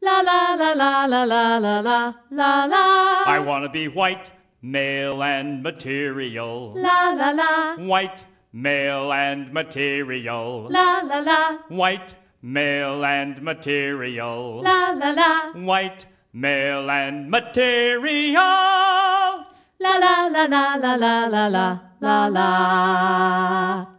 La la la la la la la la la la. I want to be white, male and material. La la la. White, male and material. La la la. White, male and material. La la la. White, male and material. La la la la la la la la la la.